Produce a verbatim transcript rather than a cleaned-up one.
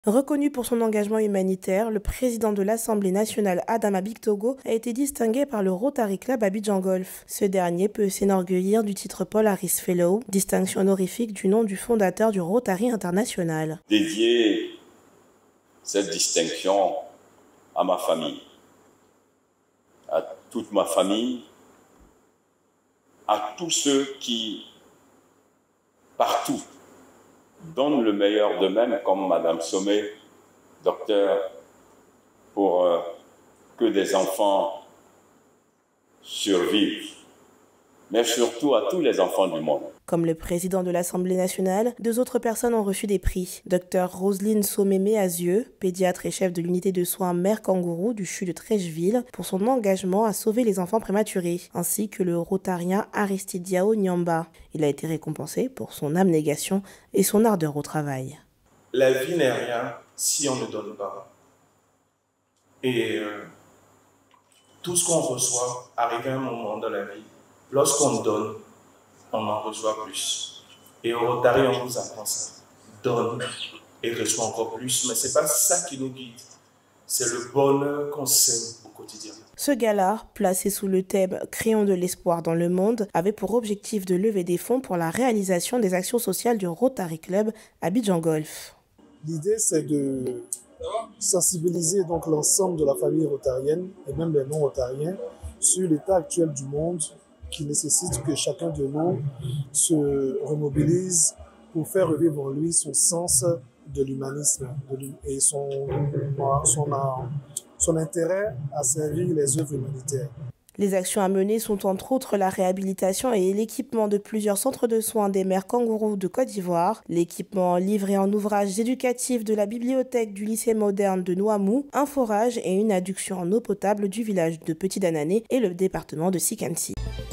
Reconnu pour son engagement humanitaire, le président de l'Assemblée nationale Adama Bictogo a été distingué par le Rotary Club Abidjan Golf. Ce dernier peut s'enorgueillir du titre Paul Harris Fellow, distinction honorifique du nom du fondateur du Rotary International. Dédier cette distinction à ma famille, à toute ma famille, à tous ceux qui, partout, donnent le meilleur d'eux-mêmes, comme Madame Sommet, docteur, pour euh, que des enfants survivent, mais surtout à tous les enfants du monde. Comme le président de l'Assemblée nationale, deux autres personnes ont reçu des prix. Docteur Roselyne Sommémé Azieux, pédiatre et chef de l'unité de soins Mère Kangourou du C H U de Trècheville, pour son engagement à sauver les enfants prématurés, ainsi que le rotarien Aristide Diao Nyamba. Il a été récompensé pour son abnégation et son ardeur au travail. La vie n'est rien si on ne donne pas. Et euh, tout ce qu'on reçoit arrive à un moment dans la vie. Lorsqu'on donne, on en reçoit plus. Et au Rotary, on nous apprend ça. Donne et reçoit encore plus. Mais ce n'est pas ça qui nous guide. C'est le bonheur qu'on sème au quotidien. Ce gala, placé sous le thème « Créons de l'espoir dans le monde », avait pour objectif de lever des fonds pour la réalisation des actions sociales du Rotary Club Abidjan Golf. L'idée, c'est de sensibiliser donc l'ensemble de la famille rotarienne et même les non-rotariens sur l'état actuel du monde qui nécessite que chacun de nous se remobilise pour faire revivre en lui son sens de l'humanisme et son, son, son intérêt à servir les œuvres humanitaires. Les actions à mener sont entre autres la réhabilitation et l'équipement de plusieurs centres de soins des mères kangourous de Côte d'Ivoire, l'équipement livré en ouvrages éducatifs de la bibliothèque du lycée moderne de Nouamou, un forage et une adduction en eau potable du village de Petit Danané et le département de Sikansi.